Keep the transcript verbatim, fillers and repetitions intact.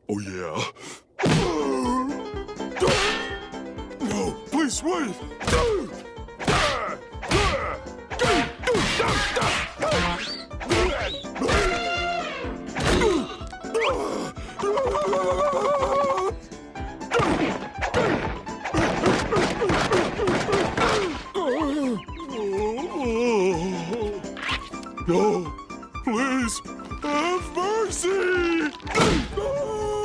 Oh, yeah? No, please wait! No, please, have mercy!